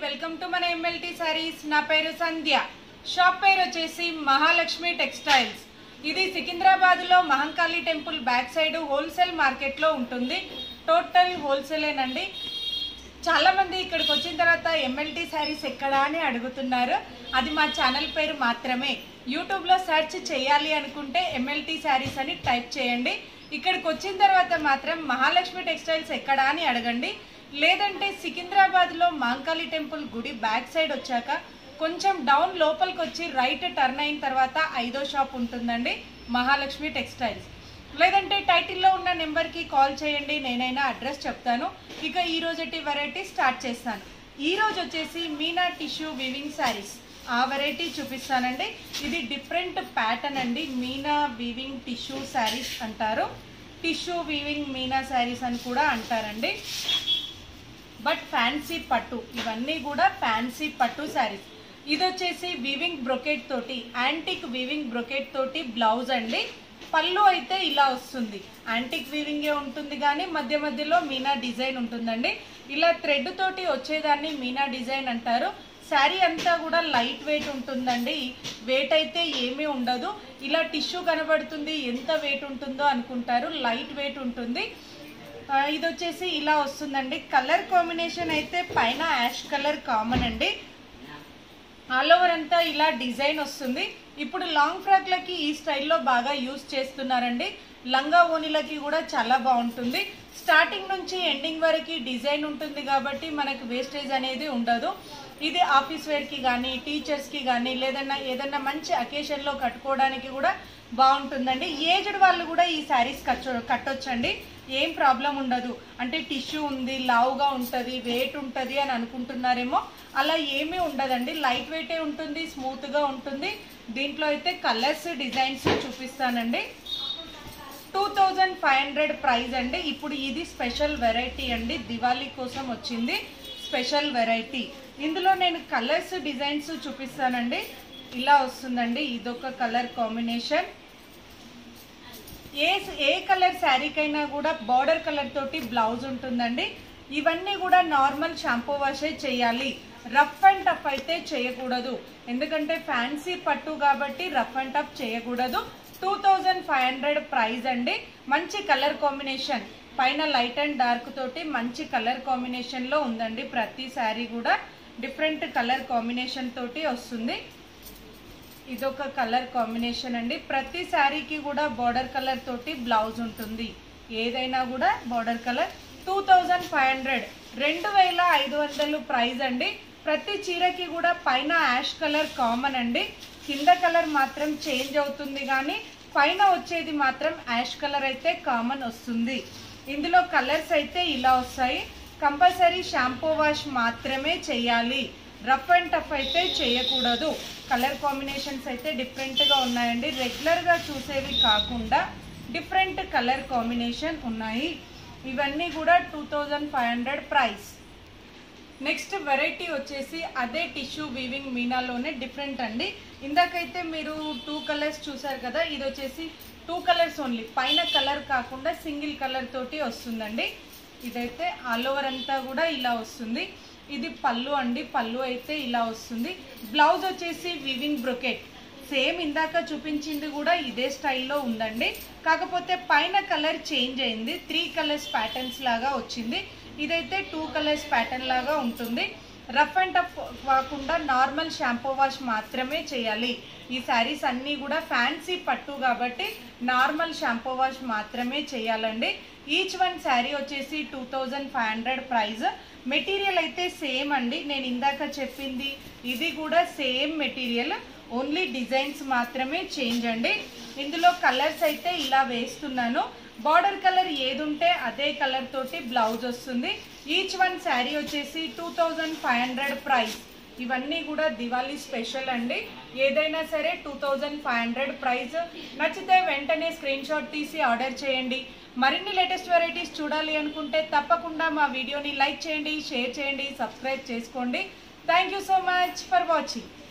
Welcome to మన M L T saris. నా పేరు సంధ్య. షాప్ పేరు వచ్చేసి మహాలక్ష్మి టెక్స్టైల్స్. ఇది సికింద్రాబాద్ లో Mahankali temple back side wholesale market లో ఉంటుంది. టోటల్ హోల్సేలేనండి. చాలా మంది ఇక్కడికి వచ్చిన తర్వాత ఎంఎల్టీ సారీస్ ఎక్కడా అని అడుగుతున్నారు. అది మా ఛానల్ పేరు మాత్రమే. యూట్యూబ్ లో సెర్చ్ చేయాలి అనుకుంటే ఎంఎల్టీ సారీస్ అని టైప్ చేయండి. ఇక్కడికి వచ్చిన తర్వాత మాత్రం మహాలక్ష్మి టెక్స్టైల్స్ ఎక్కడా అని అడగండి. లేదంటే సికింద్రాబాద్ లో మహంకాళి టెంపుల్ గుడి బ్యాక్ సైడ్ వచ్చాక కొంచెం డౌన్ లోపలికి వచ్చి రైట్ టర్న్ అయిన తర్వాత 5వ షాప్ ఉంటుందండి, మహాలక్ష్మి టెక్స్టైల్స్. లేదంటే టైటిల్లో ఉన్న నెంబర్కి కాల్ చేయండి, నేనైనా అడ్రస్ చెప్తాను. ఇక ఈ రోజటి వెరైటీ స్టార్ట్ చేస్తాను. ఈ రోజు వచ్చేసి మీనా టిష్యూ వీవింగ్ శారీస్, ఆ వెరైటీ చూపిస్తానండి. ఇది డిఫరెంట్ ప్యాటర్న్ అండి. మీనా వీవింగ్ టిష్యూ శారీస్ అంటారు. టిష్యూ వీవింగ్ మీనా శారీస్ అని కూడా అంటారండి. బట్ ఫ్యాన్సీ పట్టు, ఇవన్నీ కూడా ఫ్యాన్సీ పట్టు శారీస్. ఇది వచ్చేసి వీవింగ్ బ్రొకెట్ తోటి, యాంటిక్ వీవింగ్ బ్రొకెట్ తోటి బ్లౌజ్ అండి. పళ్ళు అయితే ఇలా వస్తుంది. యాంటిక్ వీవింగే ఉంటుంది కానీ మధ్య మధ్యలో మీనా డిజైన్ ఉంటుందండి. ఇలా థ్రెడ్ తోటి వచ్చేదాన్ని మీనా డిజైన్ అంటారు. శారీ అంతా కూడా లైట్ వెయిట్ ఉంటుందండి. వెయిట్ అయితే ఏమీ ఉండదు. ఇలా టిష్యూ కనబడుతుంది, ఎంత వెయిట్ ఉంటుందో అనుకుంటారు. లైట్ వెయిట్ ఉంటుంది. ఇది వచ్చేసి ఇలా వస్తుందండి. కలర్ కాంబినేషన్ అయితే పైన యాష్ కలర్ కామన్ అండి. ఆల్ ఓవర్ అంతా ఇలా డిజైన్ వస్తుంది. ఇప్పుడు లాంగ్ ఫ్రాక్లకి ఈ స్టైల్లో బాగా యూజ్ చేస్తున్నారండి. లంగా ఓణిలకి కూడా చాలా బాగుంటుంది. స్టార్టింగ్ నుంచి ఎండింగ్ వరకు డిజైన్ ఉంటుంది కాబట్టి మనకు వేస్టేజ్ అనేది ఉండదు. ఇది ఆఫీస్ వేర్కి కానీ, టీచర్స్కి కానీ, లేదన్నా ఏదన్నా మంచి అకేషన్లో కట్టుకోవడానికి కూడా బాగుంటుందండి. ఏజ్డ్ వాళ్ళు కూడా ఈ శారీస్ కట్టొచ్చండి, ఏం ప్రాబ్లం ఉండదు. అంటే టిష్యూ ఉంది, లావుగా ఉంటుంది, వెయిట్ ఉంటుంది అని అనుకుంటున్నారేమో, అలా ఏమీ ఉండదండి. లైట్ వెయిటే ఉంటుంది, స్మూత్గా ఉంటుంది. దీంట్లో అయితే కలర్స్, డిజైన్స్ చూపిస్తానండి. 2500 ప్రైస్ అండి. ఇప్పుడు ఇది స్పెషల్ వెరైటీ అండి, దివాళీ కోసం వచ్చింది స్పెషల్ వెరైటీ. ఇందులో నేను కలర్స్, డిజైన్స్ చూపిస్తానండి. ఇలా వస్తుందండి. ఇదొక కలర్ కాంబినేషన్. ఏ కలర్ శారీకైనా కూడా బార్డర్ కలర్ తోటి బ్లౌజ్ ఉంటుందండి. ఇవన్నీ కూడా నార్మల్ షాంపూ వాషే చేయాలి. రఫ్ అండ్ టఫ్ అయితే చేయకూడదు. ఎందుకంటే ఫ్యాన్సీ పట్టు కాబట్టి రఫ్ అండ్ టఫ్ చేయకూడదు. 2500 ప్రైస్ అండి. మంచి కలర్ కాంబినేషన్, పైన లైట్ అండ్ డార్క్ తోటి మంచి కలర్ కాంబినేషన్ లో ఉందండి. ప్రతి శారీ కూడా డిఫరెంట్ కలర్ కాంబినేషన్ తోటి వస్తుంది. ఇదొక కలర్ కాంబినేషన్ అండి. ప్రతి శారీకి కూడా బార్డర్ కలర్ తోటి బ్లౌజ్ ఉంటుంది. ఏదైనా కూడా బార్డర్ కలర్. 2500, 2500 ప్రైస్ అండి. ప్రతి చీరకి కూడా పైన యాష్ కలర్ కామన్ అండి. కింద కలర్ మాత్రం చేంజ్ అవుతుంది కానీ పైన వచ్చేది మాత్రం యాష్ కలర్ అయితే కామన్ వస్తుంది. ఇందులో కలర్స్ అయితే ఇలా వస్తాయి. కంపల్సరీ షాంపూ వాష్ మాత్రమే చేయాలి. రఫ్ అండ్ టఫ్ అయితే చేయకూడదు. కలర్ కాంబినేషన్స్ అయితే డిఫరెంట్గా ఉన్నాయండి. రెగ్యులర్గా చూసేవి కాకుండా డిఫరెంట్ కలర్ కాంబినేషన్ ఉన్నాయి. ఇవన్నీ కూడా 2500 ప్రైస్. నెక్స్ట్ వెరైటీ వచ్చేసి అదే టిష్యూ వీవింగ్ మీనాలోనే డిఫరెంట్ అండి. ఇందాకైతే మీరు 2 కలర్స్ చూసారు కదా, ఇది వచ్చేసి 2 కలర్స్ ఓన్లీ. పైన కలర్ కాకుండా సింగిల్ కలర్ తోటి వస్తుందండి. ఇదైతే ఆల్ ఓవర్ అంతా కూడా ఇలా వస్తుంది. ఇది పళ్ళు అండి. పళ్ళు అయితే ఇలా వస్తుంది. బ్లౌజ్ వచ్చేసి వీవింగ్ బ్రొకెట్. సేమ్ ఇందాక చూపించింది కూడా ఇదే స్టైల్లో ఉందండి. కాకపోతే పైన కలర్ చేంజ్ అయింది. 3 కలర్స్ ప్యాటర్న్స్ లాగా వచ్చింది. ఇదైతే 2 కలర్స్ ప్యాటర్న్ లాగా ఉంటుంది. రఫ్ అండ్ టఫ్ కాకుండా నార్మల్ షాంపూ వాష్ మాత్రమే చేయాలి. ఈ శారీస్ అన్నీ కూడా ఫ్యాన్సీ పట్టు కాబట్టి నార్మల్ షాంపూ వాష్ మాత్రమే చేయాలండి. ఈచ్ వన్ శారీ వచ్చేసి 2500 ప్రైస్. మెటీరియల్ అయితే సేమ్ అండి. నేను ఇందాక చెప్పింది ఇది కూడా సేమ్ మెటీరియల్, ఓన్లీ డిజైన్స్ మాత్రమే చేంజ్ అండి. ఇందులో కలర్స్ అయితే ఇలా వేస్తున్నాను. బార్డర్ కలర్ ఏది ఉంటే అదే కలర్ తోటి బ్లౌజ్ వస్తుంది. ఈచ్ వన్ శారీ వచ్చేసి 2500 ప్రైస్. ఇవన్నీ కూడా దివాళీ స్పెషల్ అండి. ఏదైనా సరే 2500 ప్రైస్. నచ్చితే వెంటనే స్క్రీన్ షాట్ తీసి ఆర్డర్ చేయండి. మరిన్ని లేటెస్ట్ వెరైటీస్ చూడాలి అనుకుంటే తప్పకుండా మా వీడియోని లైక్ చేయండి, షేర్ చేయండి, సబ్స్క్రైబ్ చేసుకోండి. Thank you so much for watching.